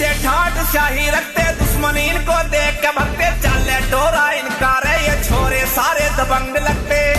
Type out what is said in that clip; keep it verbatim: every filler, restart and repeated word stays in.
से ठाट शाही रखते, दुश्मन इनको देख के भगते, चले टोरा इनका रे ये छोरे सारे दबंग लगते।